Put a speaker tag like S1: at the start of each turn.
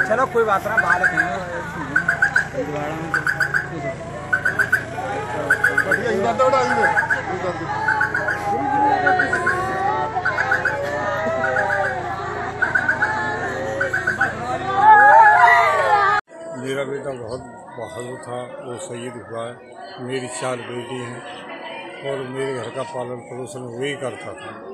S1: चलो कोई बात ना, बाहर रखेंगे
S2: मेरा बेटा बहुत बहादुर था, वो शहीद हुआ है। मेरी 4 बेटी हैं और मेरे घर का पालन पोषण वही करता था।